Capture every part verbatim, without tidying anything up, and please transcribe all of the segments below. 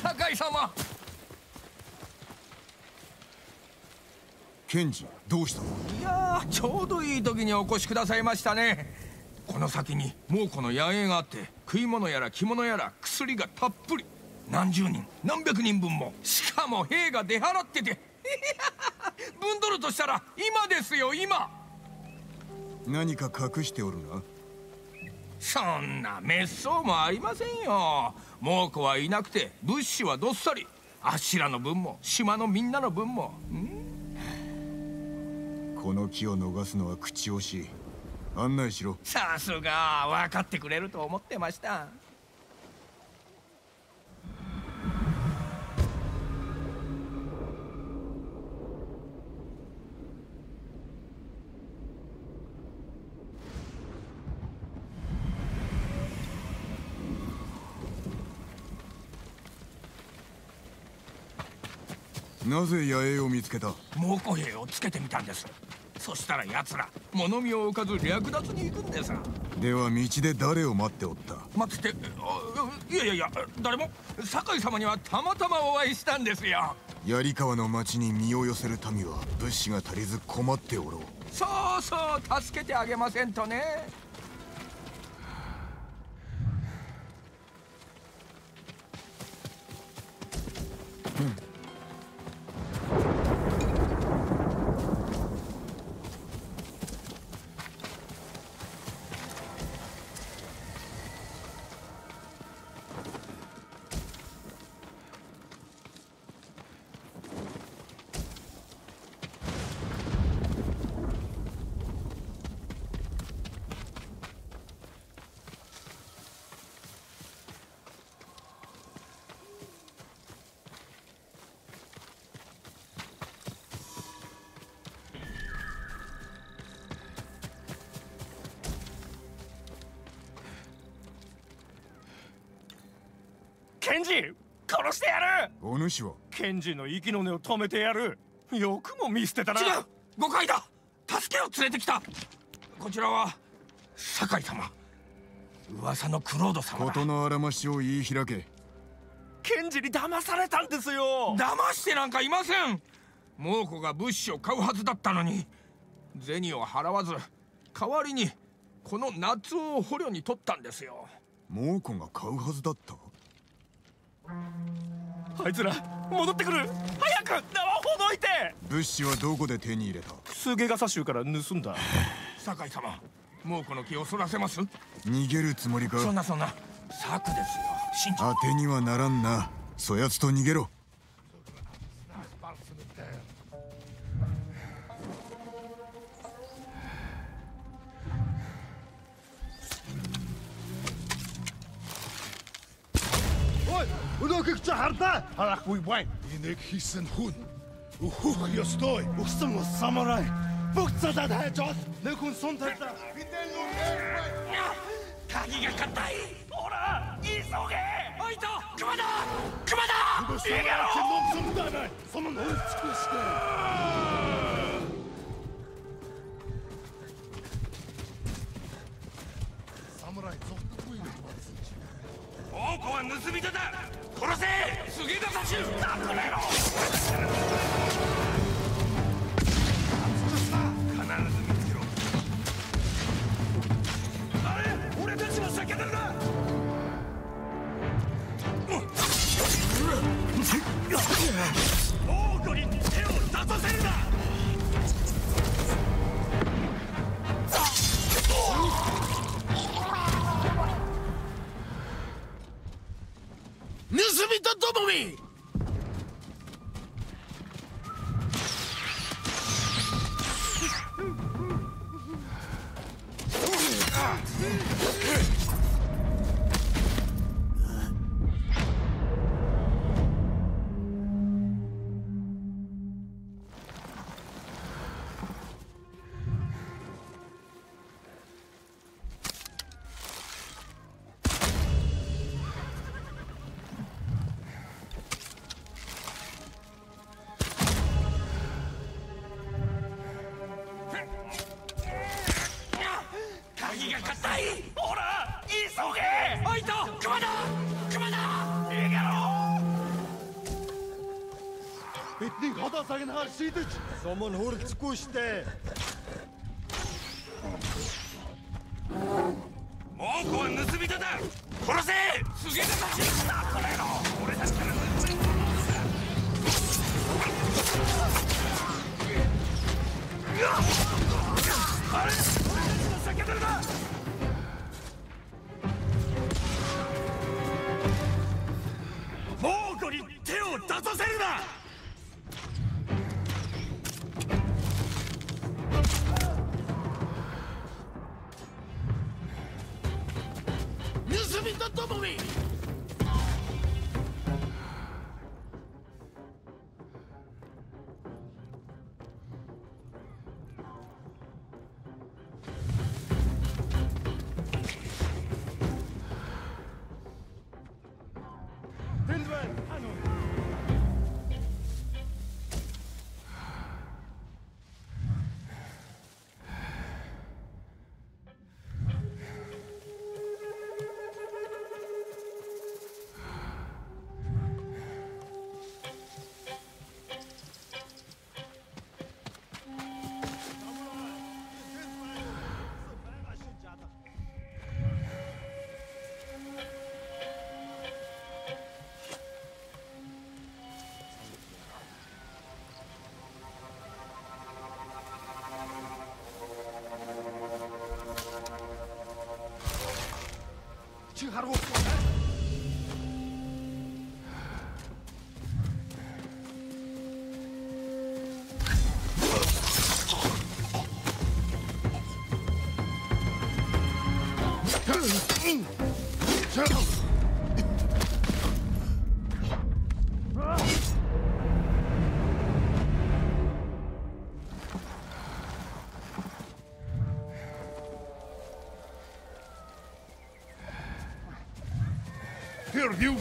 酒井様。 ケンジ、どうしたの？ いやー、ちょうどいい時にお越しくださいましたね。この先に猛虎の野営があって、食い物やら着物やら薬がたっぷり、何十人何百人分も、しかも兵が出払ってて分取るとしたら今ですよ、今。 何か隠しておるな。 そんな滅相もありませんよ。猛虎はいなくて物資はどっさり。あっしらの分も島のみんなの分も。んこの木を逃すのは口惜しい。案内しろ。 さすが分かってくれると思ってました。 なぜ野営を見つけた？ 猛虎兵をつけてみたんです。そしたら奴ら物見を置かず略奪に行くんです。 では道で誰を待っておった？ 待ってて、いやいやいや、誰も。酒井様にはたまたまお会いしたんですよ。 槍川の町に身を寄せる民は物資が足りず困っておろう。 そうそう助けてあげませんとね。ケンジ、殺してやる。 お主は？ ケンジの息の根を止めてやる。よくも見捨てたな。違う、誤解だ。助けを連れてきた。こちらは酒井様、噂のクロード様だ。 事のあらましを言い開け。 ケンジに騙されたんですよ。騙してなんかいません。猛虎が物資を買うはずだったのに銭を払わず、代わりにこの夏男を捕虜に取ったんですよ。 猛虎が買うはずだった？ あいつら戻ってくる。早く縄をほどいて。 物資はどこで手に入れた？ スゲガサ州から盗んだ。酒井様、猛虎の気をそらせます？ 逃げるつもりか？ そんなそんな、策ですよ。信じ当てにはならんな。そやつと逃げろ。 Өнөөхийг чи хардаа. Харахгүй байна. Энийг хийсэн хүн өөхөх ёстой. Өгсөн ус самурай. Бүгд залаад хайж ол. Нэг хүн сум тавьлаа. Бидний нүрээ. 鍵が硬い。ほら、急げ。おいと、熊だ。熊だ。逃げろ。 Сумдаа. Сум нь хөлцөхгүй шүү. Самурай зогтгүй юм болсон чи. 猛虎は盗人だ。殺せ。スゲガサ州。なくれろ。必ず見つけろ。あれ、俺たちの酒だな。猛虎に手を出させるな。 盗人どもめ。 Одоо сагнахаар шийдэж сумын хөрөлцөхгүй штэ. Мокоは盗人だ。殺せ。すげえだ。これの俺たちから盗み物だ。あれ、先当たりだ。モーコに手を出させるな。盗人どもめ。 харгуу. Here, you!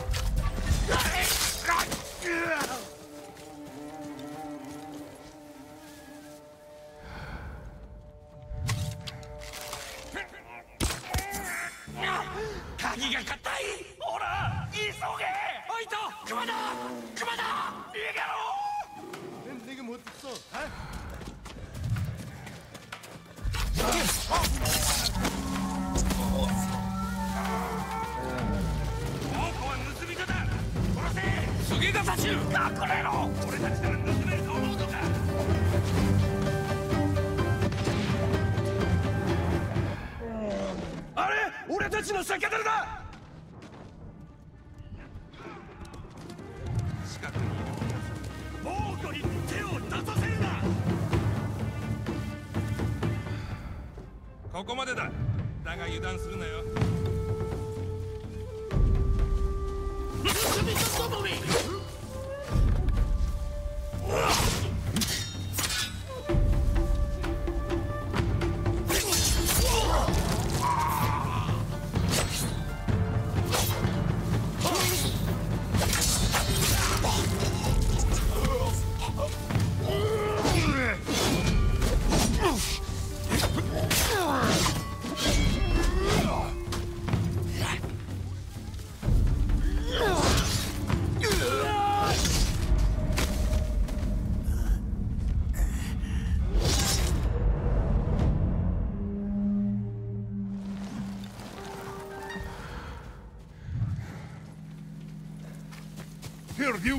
Kagiが硬い。ほら、急げ。おいと、熊だ。熊だ。逃げろ。 Энд нэг юм хөдөлсөн. Аа? Сугиが立ちる。隠れろ。俺たちなら盗めると思うのか。あれ、俺たちの酒樽だ。近くにいる猛虎に手を出させるな。ここまでだ。だが油断するなよ。盗みとどもめ。 Here, you!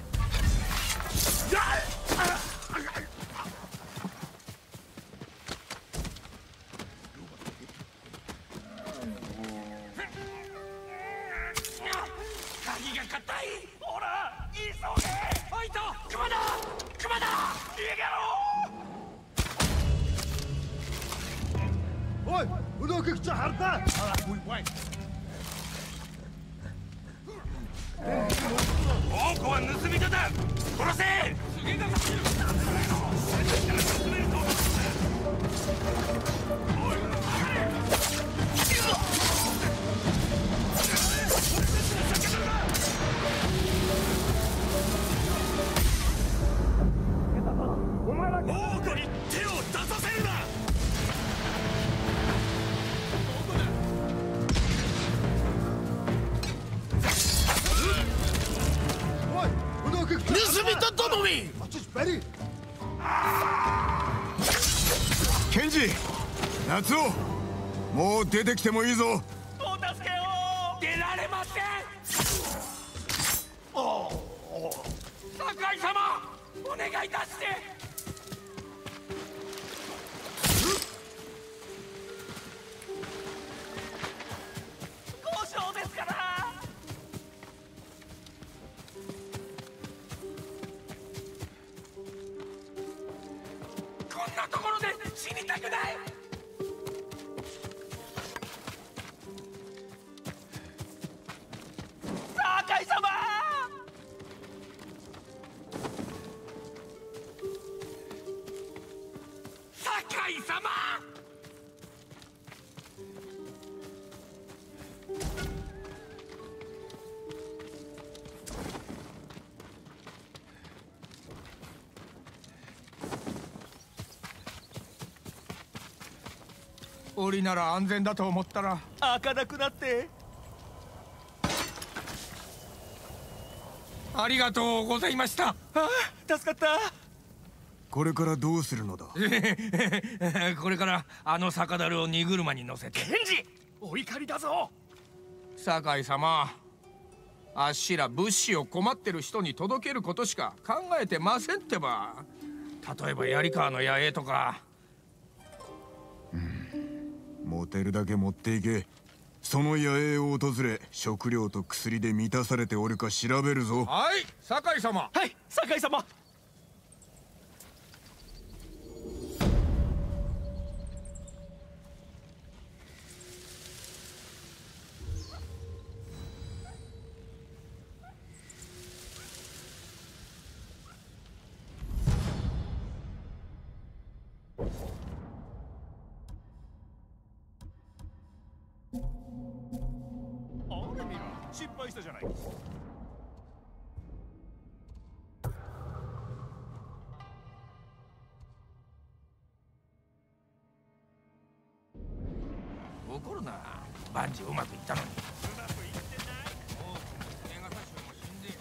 Kagiが硬い。ほら、急げ。おいと、熊だ。熊だ。逃げろ。 Ой, өнөөхийг чи хардаа. Арахгүй бай. 猛虎は盗み人だ。殺せ。すげえだ。走る。俺たちから盗めると思うんだ。おい、猛虎に手を出させるな。盗み人どもめ。 Ready? ケンジ、夏夫、もう出てきてもいいぞ。 お助けを。出られません。酒井様、お願い出して。交渉ですから。こんなところで死にたくない。酒井様。酒井様。檻なら安全だと思ったら開かなくなって。ありがとうございました。ああ、助かった。 これからどうするのだ。 これからあの酒樽を荷車に乗せて。ケンジ、お怒りだぞ。酒井様、あっしら物資を困ってる人に届けることしか考えてませんってば。例えば槍川の野営とか。 うん、持てるだけ持っていけ。その野営を訪れ、食料と薬で満たされておるか調べるぞ。 はい、酒井様。はい、酒井様。失敗したじゃない。怒るな。万事うまくいったのに。うまくいってない。もう映画撮影も死んで。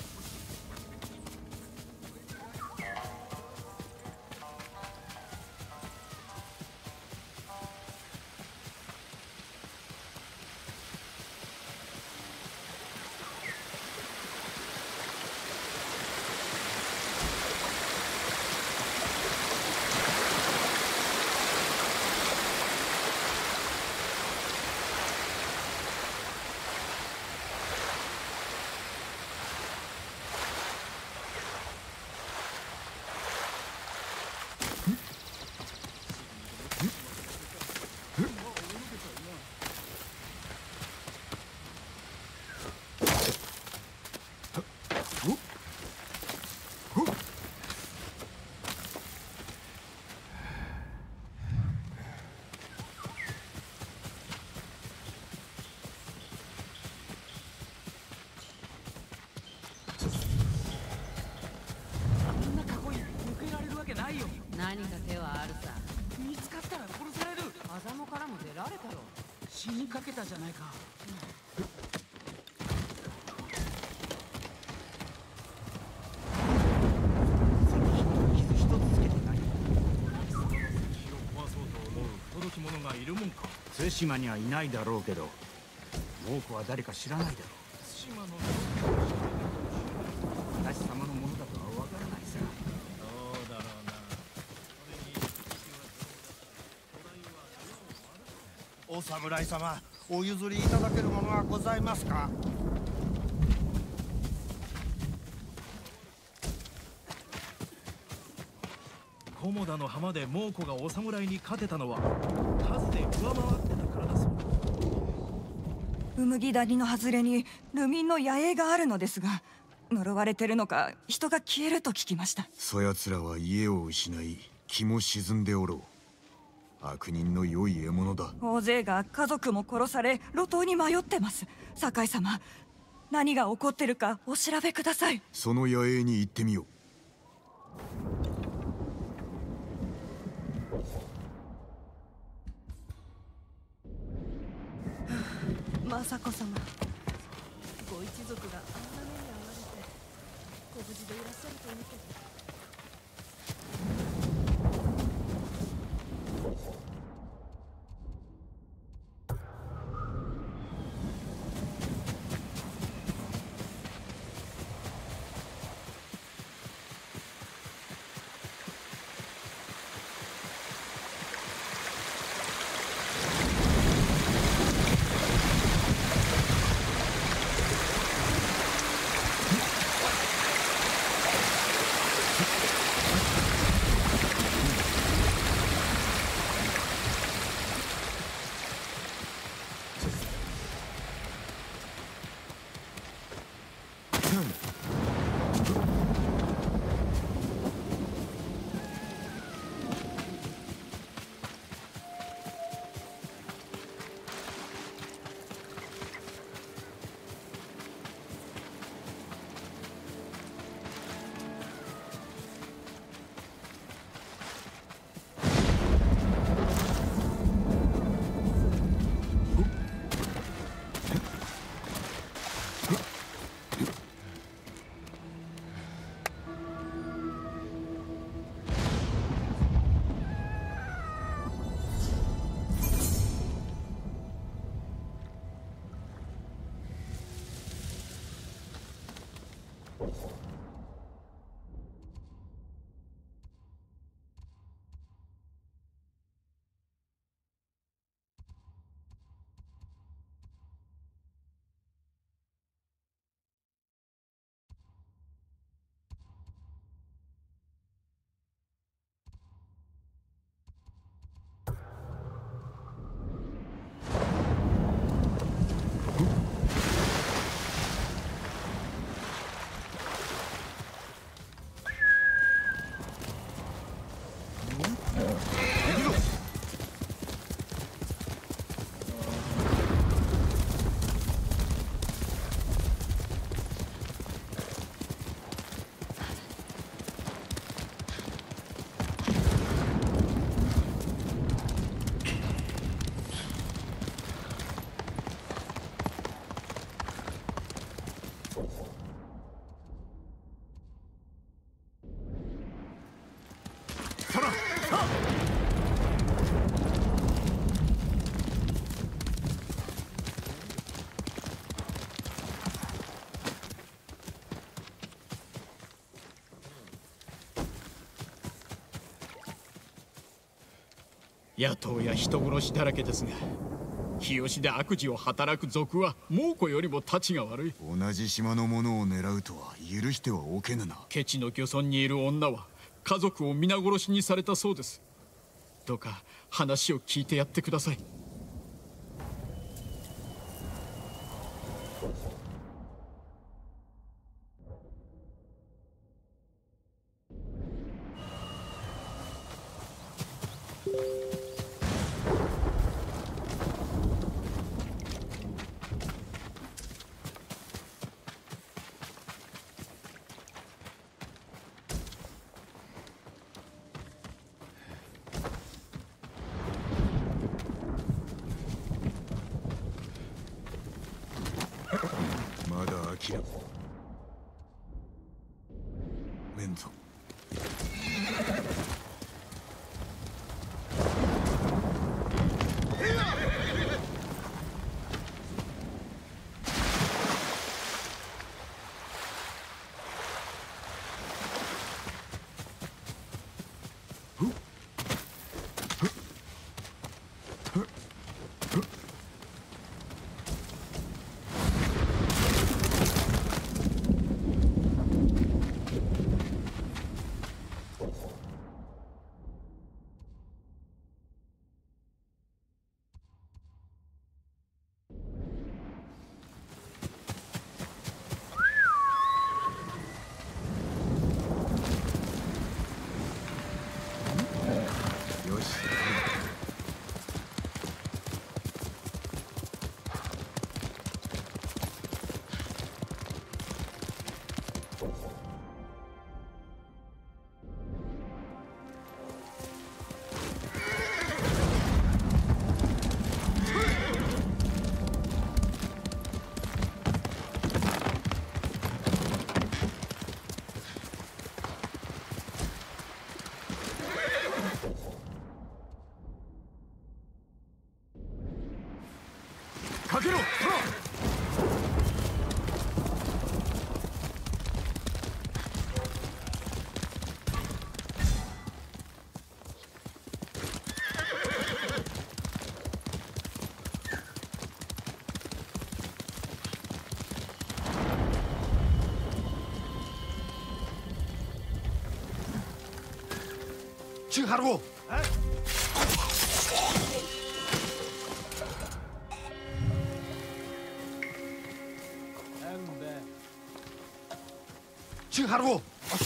何か手はあるさ。 見つかったら殺される。 風間からも出られたろ。 死にかけたじゃないか。傷一つつけてない。石を壊そうと思う不届き者がいるもんか。 対馬にはいないだろうけど、猛虎は誰か知らないだろう。 対馬の私様のものだとはわからないさ。 どうだろうな。 お侍様、お譲りいただけるものはございますか。 菰田の浜で猛虎がお侍に勝てたのは数で上回ってたからだそう。 うむぎ谷の外れに流民の野営があるのですが、呪われてるのか人が消えると聞きました。 そやつらは家を失い気も沈んでおろう。悪人の良い獲物だ。 大勢が家族も殺され路頭に迷ってます。酒井様、何が起こってるかお調べください。 その野営に行ってみよう。 雅子様、ご一族があんな目に遭われてご無事でいらっしゃるといいけど。 野党や人殺しだらけですが、日吉で悪事を働く賊は猛虎よりもたちが悪い。 同じ島の者を狙うとは許してはおけぬな。 ケチの漁村にいる女は家族を皆殺しにされたそうです。どうか話を聞いてやってください。 まだ諦めんぞ。かけろ！ 去하라고! 칭하라고.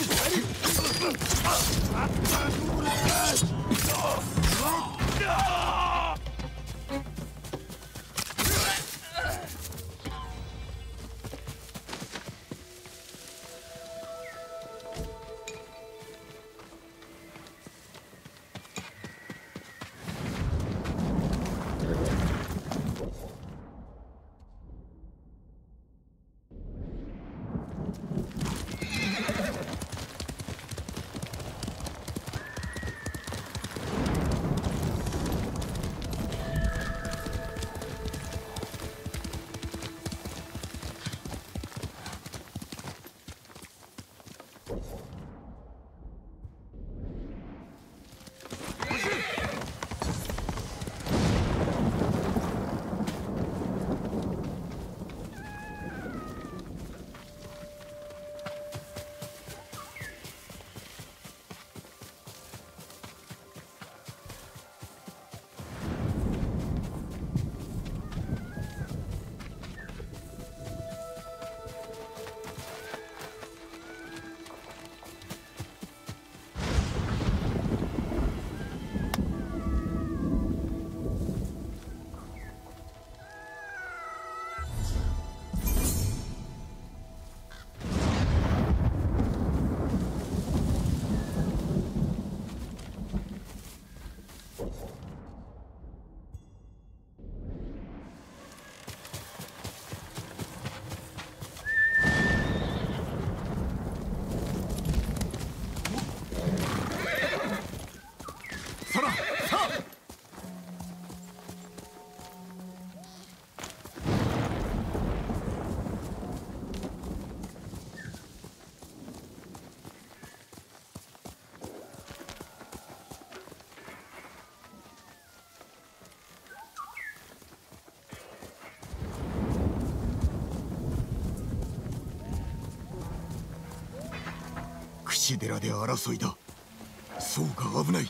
櫛寺で争いだ。そうか、危ない。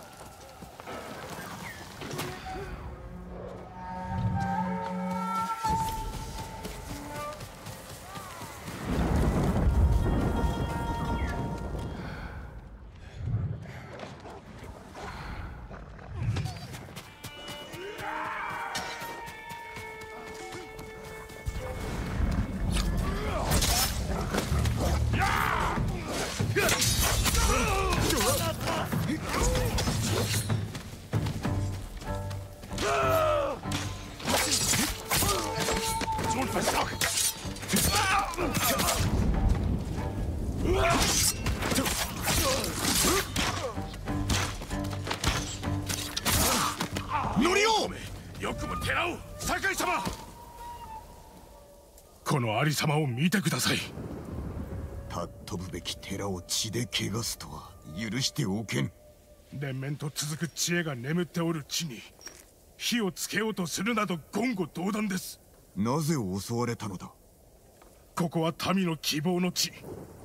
このありさまを見てください。 尊ぶべき寺を血で汚すとは許しておけん。 連綿と続く知恵が眠っておる地に火をつけようとするなど言語道断です。 なぜ襲われたのだ。 ここは民の希望の地。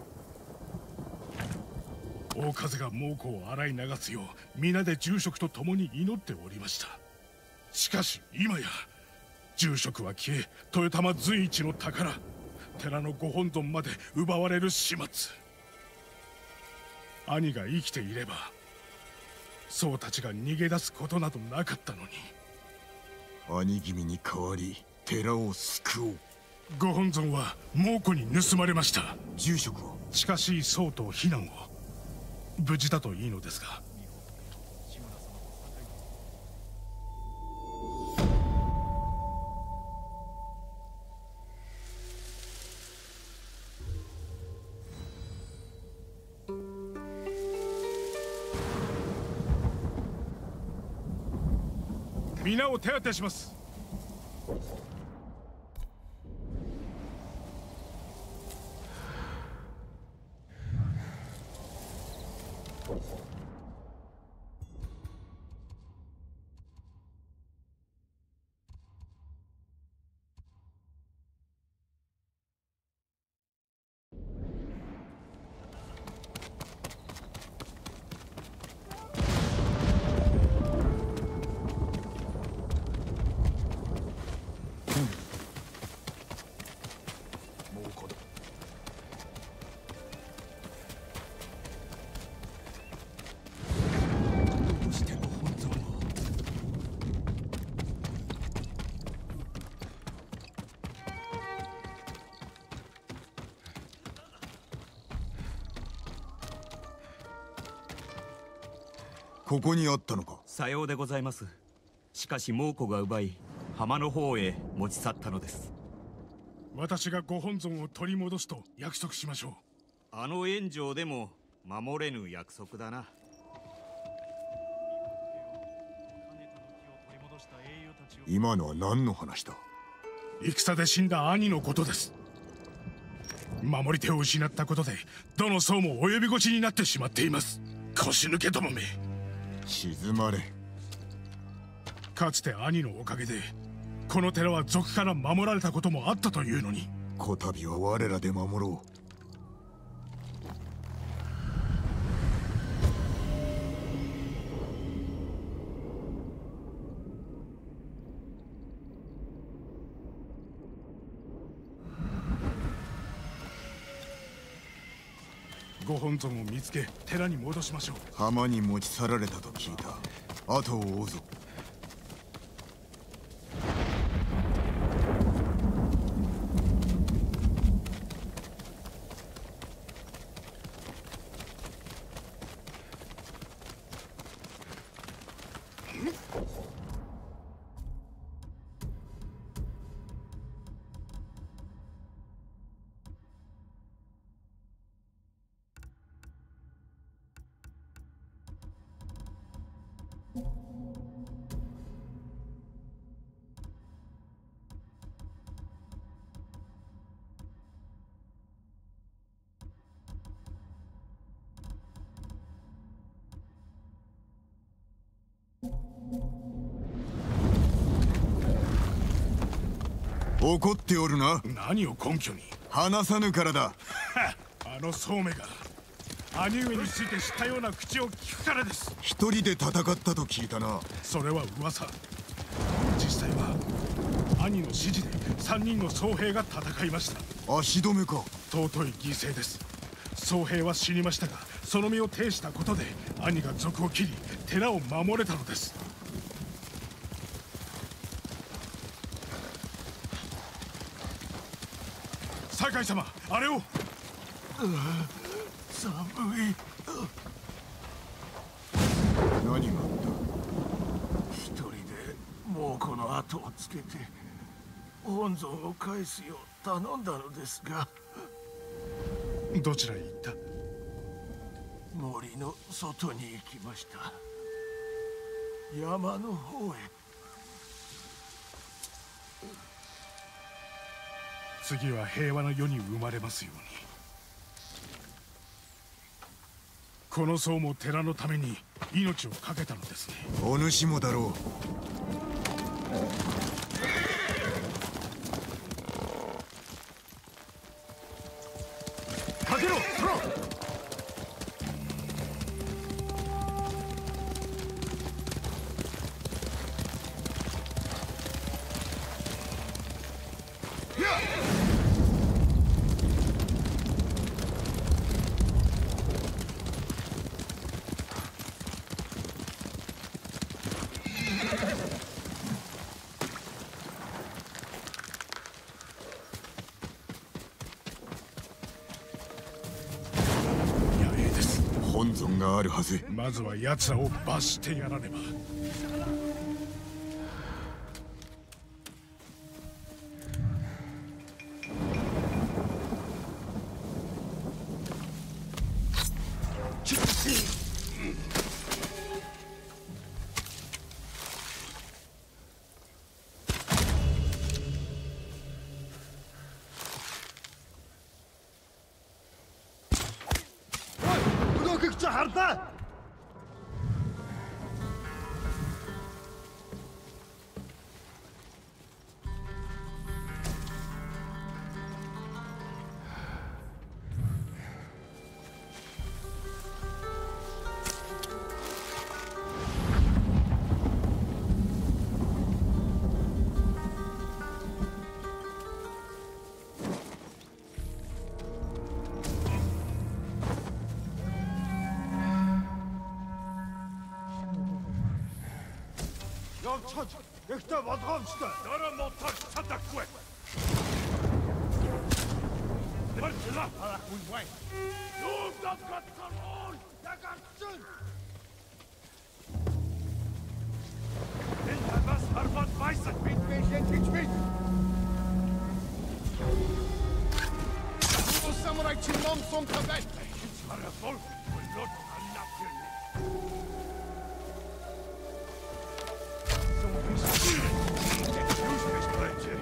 大風が猛虎を洗い流すよう皆で住職と共に祈っておりました。しかし今や住職は消え、豊玉随一の宝寺のご本尊まで奪われる始末。兄が生きていれば僧たちが逃げ出すことなどなかったのに。 兄君に代わり寺を救おう。 ご本尊は猛虎に盗まれました。 住職は近しい僧と避難を。無事だといいのですが。皆を手当てします。 ここにあったのか。 さようでございます。しかし猛虎が奪い浜の方へ持ち去ったのです。 私がご本尊を取り戻すと約束しましょう。 あの炎上でも守れぬ約束だな。 今のは何の話だ。 戦で死んだ兄のことです。守り手を失ったことでどの層も及び腰になってしまっています。腰抜けどもめ。 静まれ。 かつて兄のおかげでこの寺は賊から守られたこともあったというのに、 こたびは我らで守ろう。ご本尊を見つけ寺に戻しましょう。浜に持ち去られたと聞いた。後を追うぞ。怒っておるな。 何を根拠に。 話さぬからだ。 あの宗目が兄上について知ったような口を聞くからです。 一人で戦ったと聞いたな。 それは噂。実際は兄の指示で三人の僧兵が戦いました。 足止めか。 尊い犠牲です。僧兵は死にましたが、その身を呈したことで兄が賊を切り寺を守れたのです。酒井様、あれを。 寒い。 何があった。 一人で猛虎の後をつけて本尊を返すよう頼んだのですが。 どちらへ行った。 森の外に行きました。山の方へ。 次は平和な世に生まれますように。この僧も寺のために命を懸けたのですね。 お主もだろう。 かけろ、トロ。 本尊があるはず。 まずは奴らを罰してやらねば。 Echter wat ramste. Daarom moet ik zat kwek. Wat is dat? Ala goed wijn. Doe dat gaat gewoon. Dat gaat zin. انت بس هربت بايسك بيت بيت بيت بيت الساموراي تشيلهم صوم كبد صار فول واللوت النافيرني يوش مش بيجي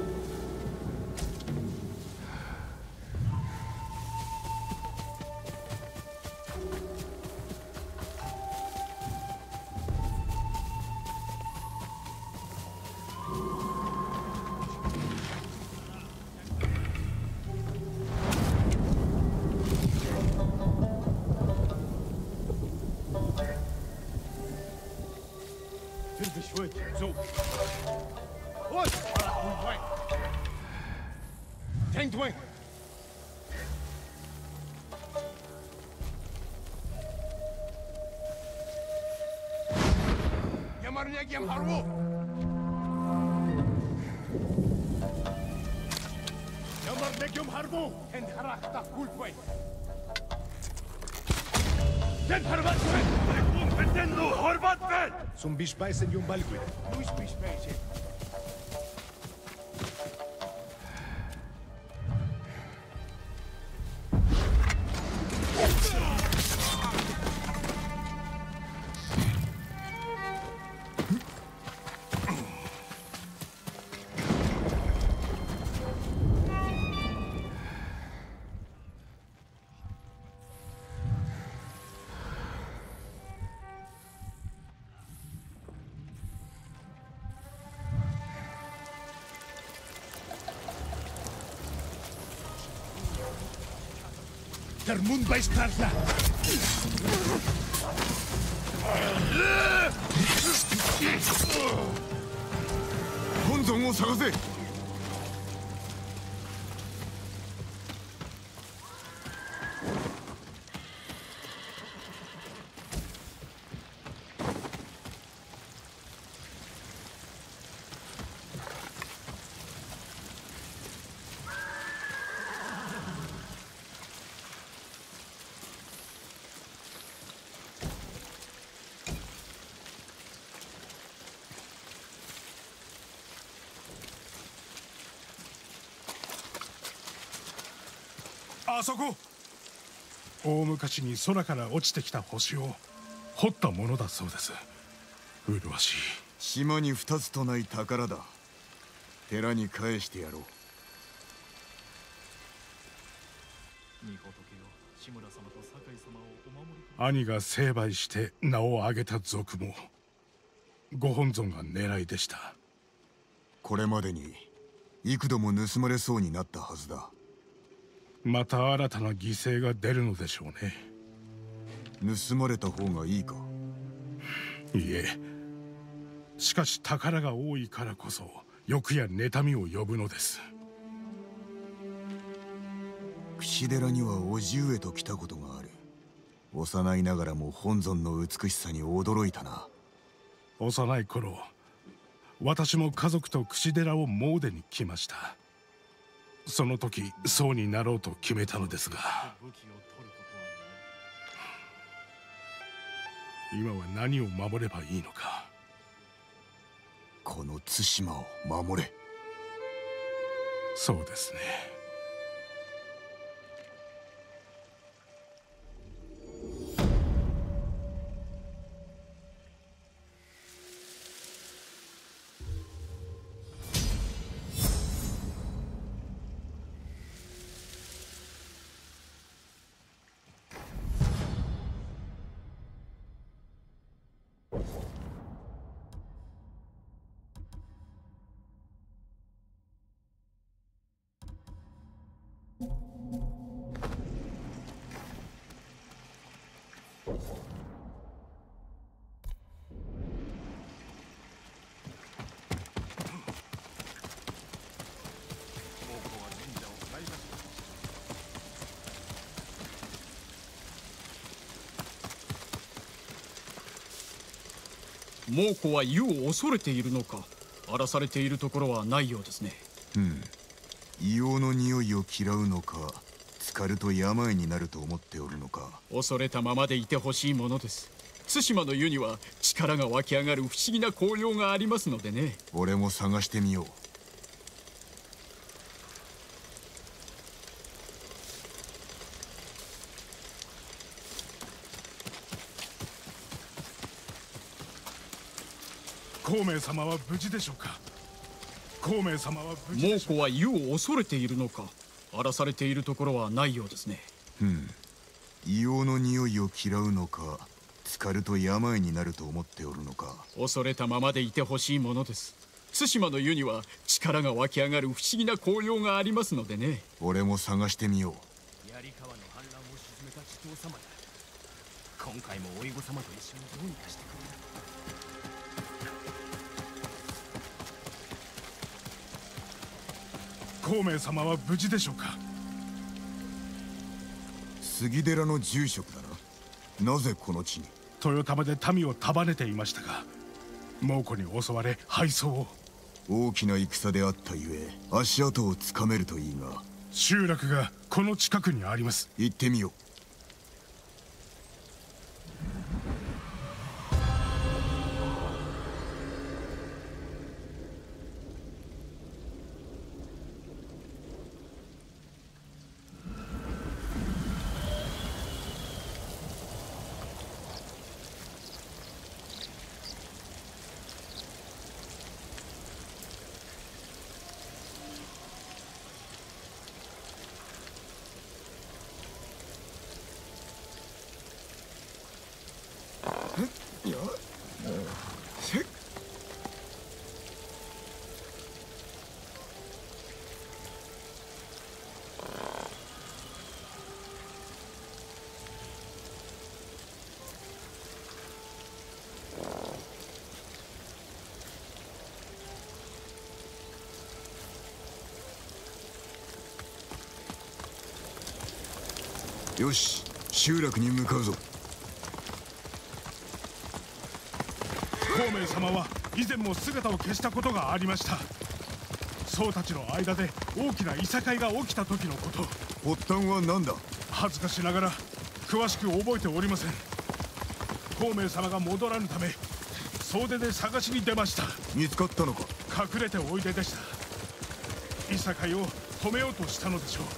شوي زوم وات وين تانك وين يا مرنيك يا محروق يا مرنيك يا محروق انت حرقت كل وين Den Harbat vet! Rekun Betendo Harbat vet! Som bispejsen Jon Balgui. Luis bispejse. Der Mundbeißpartner! 本尊を探せ。 あそこ大昔に空から落ちてきた星を掘ったものだそうです。麗しい。 島に二つとない宝だ。寺に返してやろう。 兄が成敗して名を挙げた族もご本尊が狙いでした。 これまでに幾度も盗まれそうになったはずだ。 また新たな犠牲が出るのでしょうね。 盗まれた方がいいか。 いいえ、しかし宝が多いからこそ欲や妬みを呼ぶのです。 櫛寺には叔父上と来たことがある。幼いながらも本尊の美しさに驚いたな。 幼い頃、私も家族と櫛寺を詣に来ました。その時そうになろうと決めたのですが、今は何を守ればいいのか。 この対馬を守れ。 そうですね。 猛虎は湯を恐れているのか。荒らされているところはないようですね。 うん。硫黄の匂いを嫌うのか、浸かると病になると思っておるのか。 恐れたままでいてほしいものです。 対馬の湯には力が湧き上がる不思議な紅葉がありますのでね。 俺も探してみよう。 孔明様は無事でしょうか。孔明様は無事でしょうか。 猛虎は湯を恐れているのか。荒らされているところはないようですね。 うん。硫黄の匂いを嫌うのか、浸かると病になると思っておるのか。 恐れたままでいてほしいものです。対馬の湯には力が湧き上がる不思議な紅葉がありますのでね。 俺も探してみよう。 槍川の反乱を鎮めた地頭様だ。今回もおいご様と一緒にどうにかしてくれる。 孔明様は無事でしょうか。 杉寺の住職だな。なぜこの地に。 豊玉で民を束ねていましたが、猛虎に襲われ敗走を。 大きな戦であったゆえ足跡をつかめるといいが。 集落がこの近くにあります。 行ってみよう。よし、集落に向かうぞ。 孔明様は以前も姿を消したことがありました。僧たちの間で大きないさかいが起きた時のこと。 発端は何だ。 恥ずかしながら詳しく覚えておりません。孔明様が戻らぬため総出で探しに出ました。 見つかったのか。 隠れておいででした。いさかいを止めようとしたのでしょう。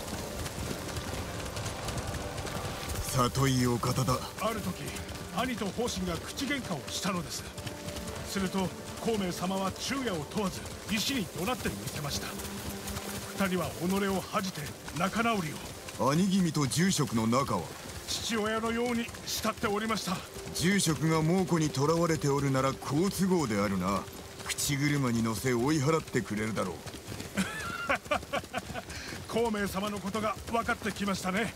里いお方だ。 ある時兄と方針が口喧嘩をしたのです。すると孔明様は昼夜を問わず石に怒鳴ってみせました。二人は己を恥じて仲直りを。兄君と住職の仲は。 父親のように慕っておりました。 住職が猛虎に囚われておるなら好都合であるな。口車に乗せ追い払ってくれるだろう。 孔明様のことが分かってきましたね。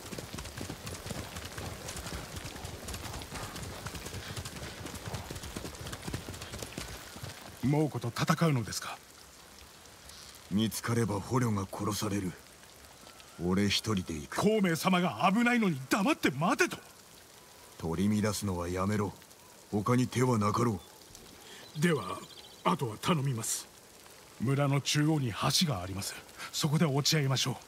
猛虎と戦うのですか。 見つかれば捕虜が殺される。俺一人で行く。 孔明様が危ないのに黙って待てと。 取り乱すのはやめろ。他に手はなかろう。ではあとは頼みます。村の中央に橋があります。そこで落ち合いましょう。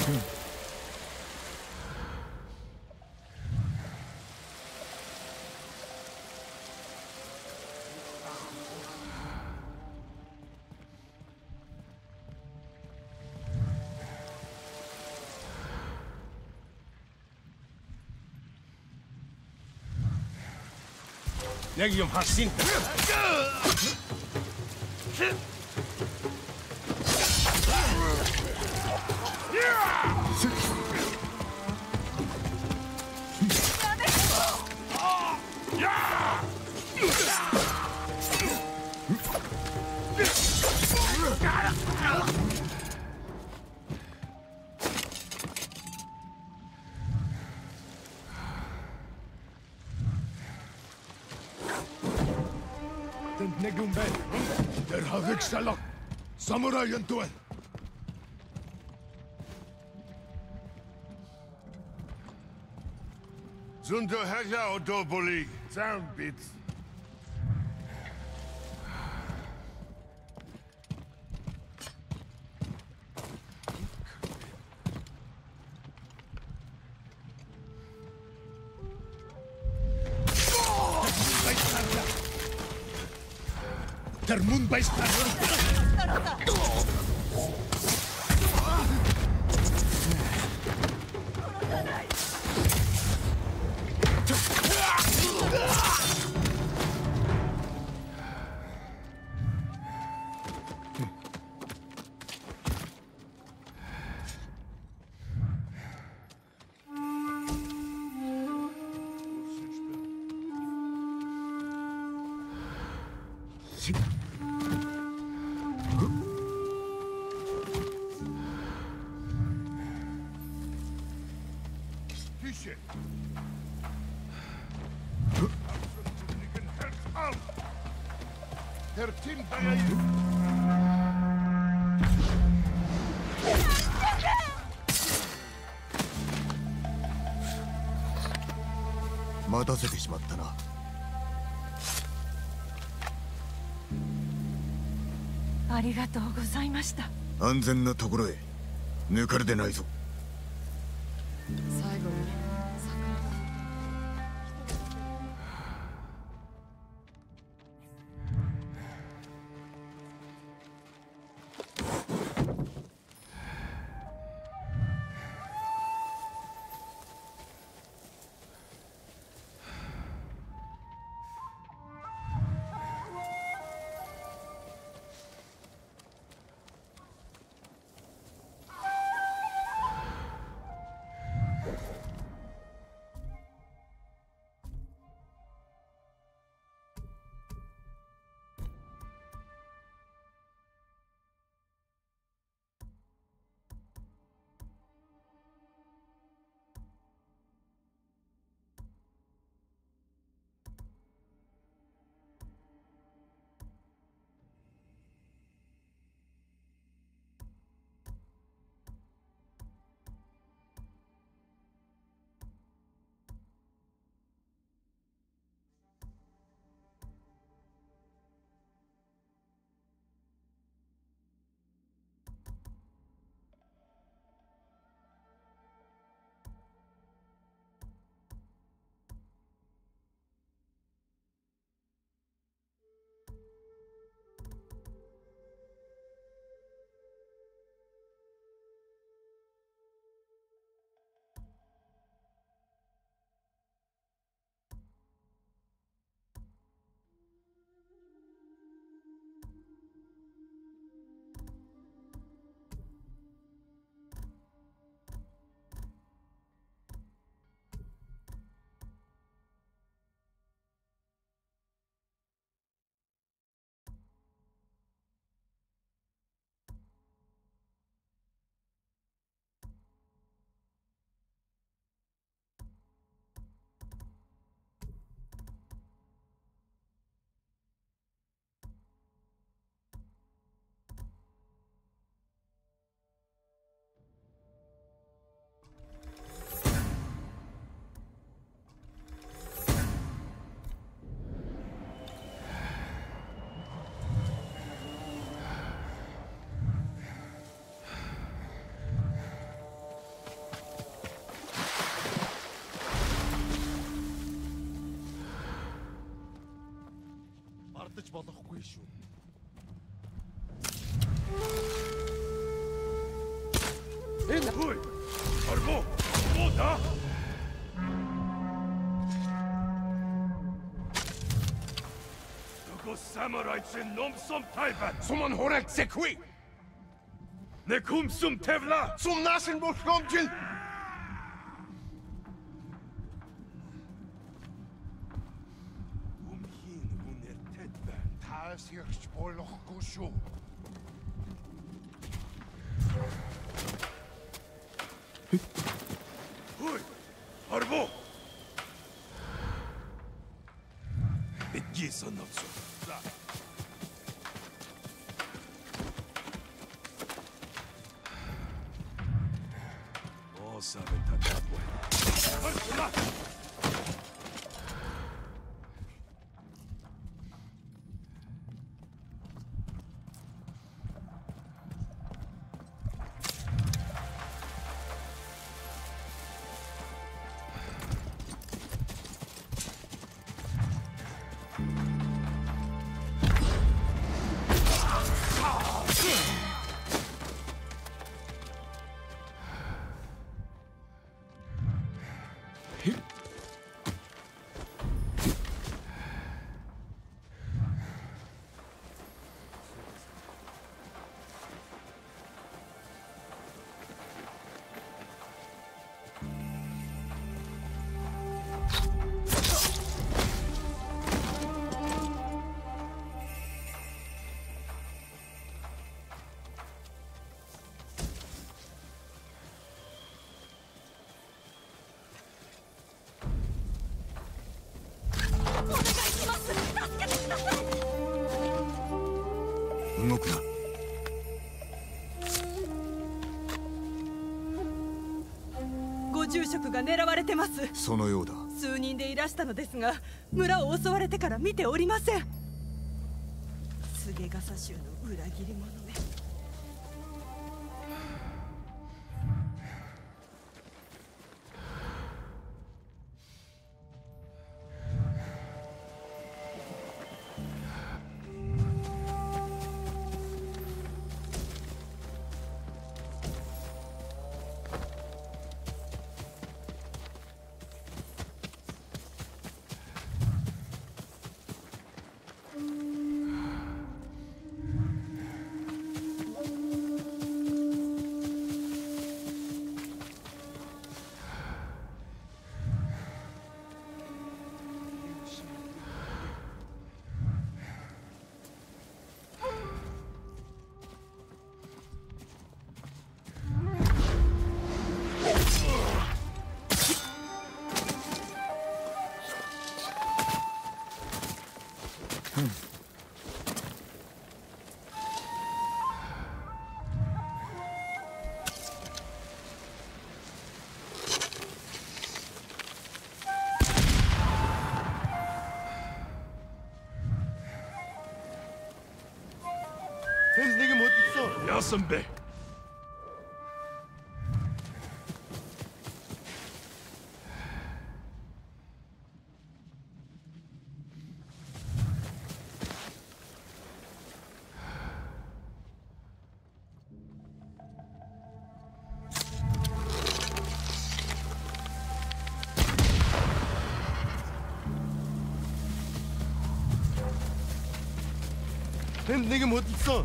Legium Hassin. Negum Ben, der Havik Salak, Samurai and Duel. Zundo Haja or Doboli, sound bits. Der Mund beißt Der Team待たせてしまったな。 ありがとうございました。 安全なところへ抜かれてないぞ。 最後に Hui! Arvo! Oda! Tuko samurai tsin nom som taiba! Suman horek sekui! Nekum sum tevla! Sum nasen boshkomjil! Umhin uner tedba! Taas hirsch boloch kushu! Hui! Arvo! Bitgi sanatsu! All seven to that way. 動くな。 ご住職が狙われてます。 そのようだ。 数人でいらしたのですが、村を襲われてから見ておりません。菅笠衆の裏切り者め。 Yasambe. Тэнд нэг юм хөдөлсөн.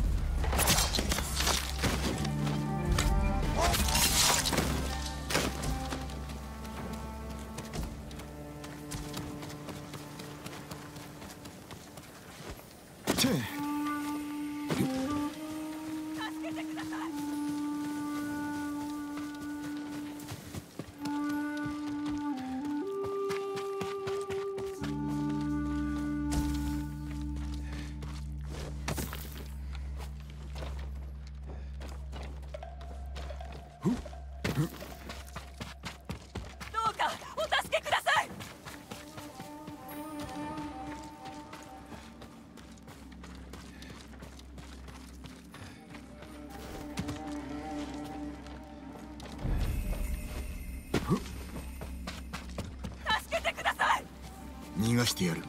逃がしてやる。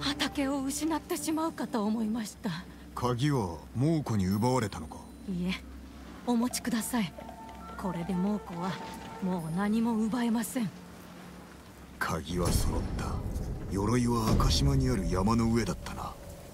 畑を失ってしまうかと思いました。 鍵は猛虎に奪われたのか？ いえ、お持ちください。これで猛虎はもう何も奪えません。 鍵は揃った。鎧は赤島にある山の上だったな。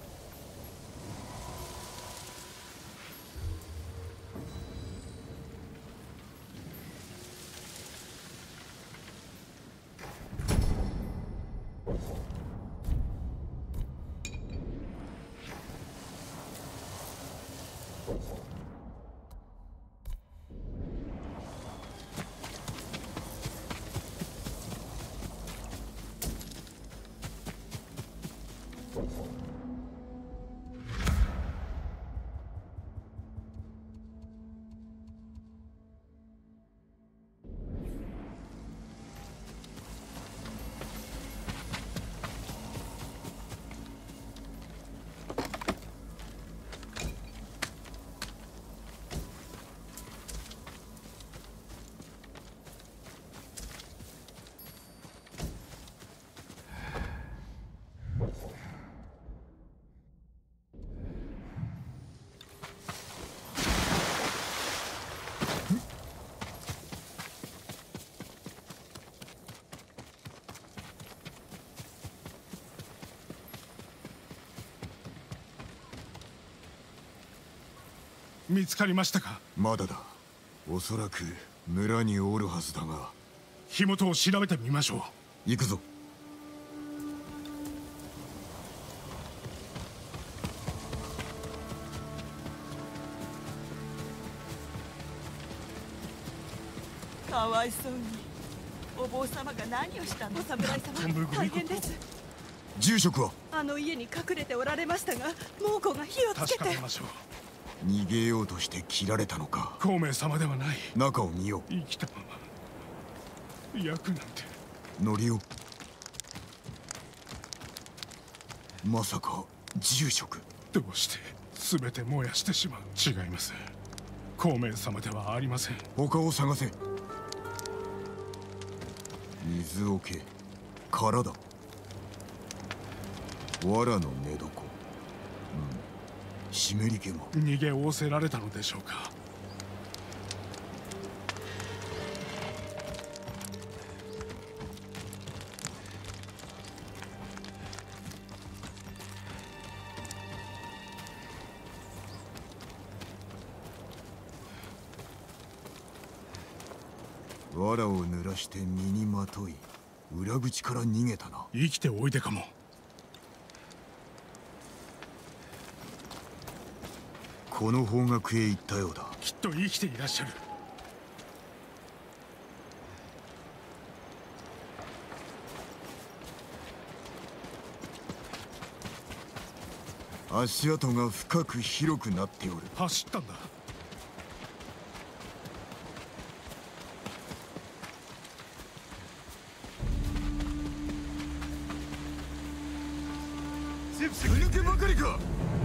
見つかりましたか？ まだだ。おそらく村におるはずだが、 火元を調べてみましょう。 行くぞ。 かわいそうに。お坊様が何をしたの？お侍様、大変です。 住職は？ あの家に隠れておられましたが、猛虎が火をつけて。 確かめましょう。 逃げようとして切られたのか？ 孔明様ではない。 中を見よう。 生きたまま役なんて。 乗りよ。まさか住職？ どうして全て燃やしてしまう？違います。孔明様ではありません。 他を探せ。水桶、殻だ。藁の寝床。うん、湿り気も。 逃げ仰せられたのでしょうか？ 藁を濡らして身にまとい、裏口から逃げたな。 生きておいでかも。 この方角へ行ったようだ。 きっと生きていらっしゃる。 足跡が深く広くなっておる。 走ったんだ。 抜けばかりか。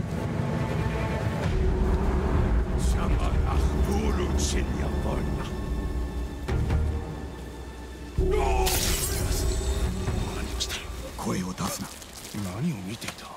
声を出すな。 何を見ていた？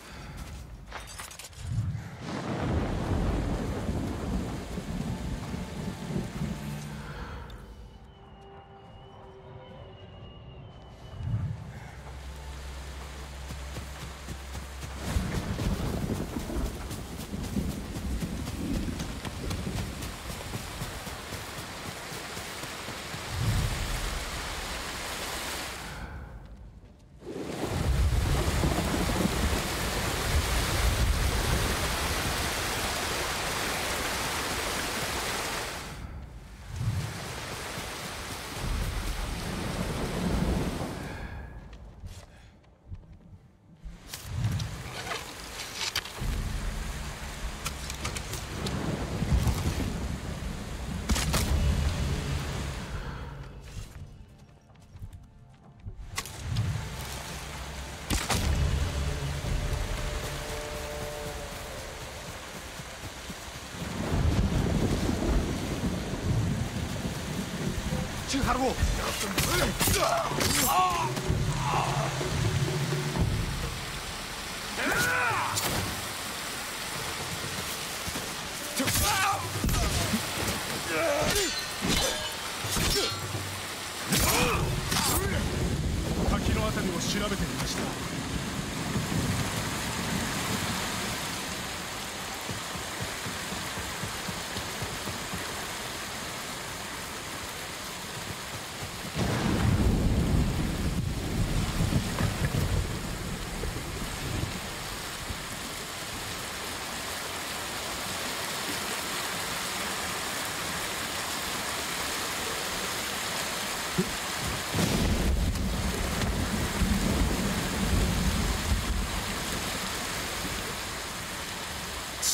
去哈路。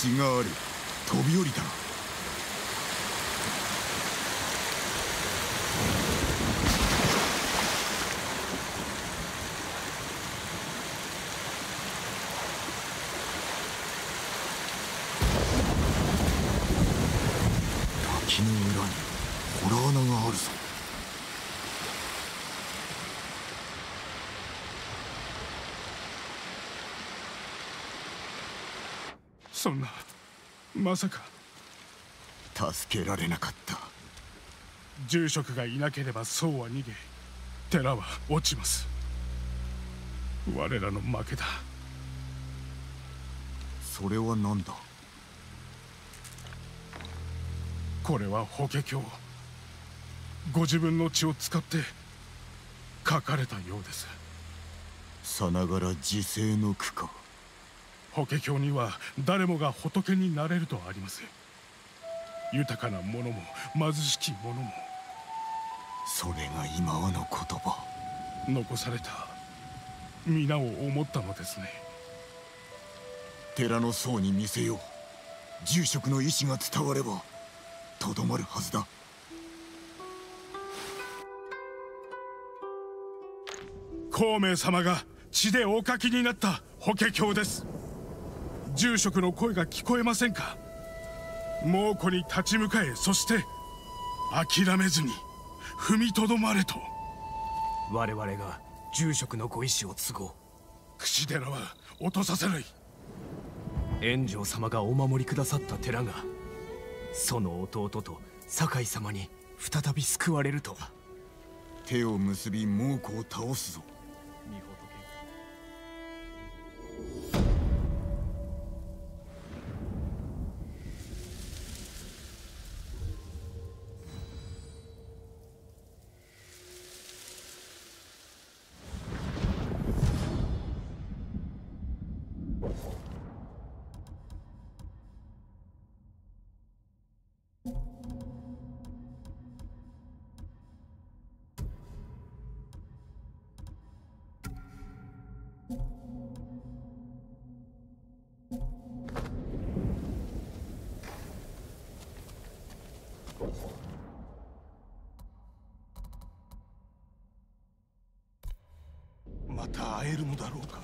血がある。飛び降りたな。滝の裏にホラー穴があるぞ。 そんな、まさか。 助けられなかった。 住職がいなければ僧は逃げ、寺は落ちます。我らの負けだ。 それは何だ。 これは法華経。ご自分の血を使って書かれたようです。 さながら自世の句か。 法華経には誰もが仏になれるとあります。豊かな者も貧しき者も。 それが今はの言葉。 残された皆を思ったのですね。 寺の僧に見せよう。住職の意志が伝わればとどまるはずだ。 孔明様が血でお書きになった法華経です。住職の声が聞こえませんか。猛虎に立ち向かえ、そして諦めずに踏みとどまれと。 我々が住職のご意志を継ごう。 櫛寺は落とさせない。 炎上様がお守りくださった寺がその弟と酒井様に再び救われるとは。 手を結び猛虎を倒すぞ。 また会えるのだろうか。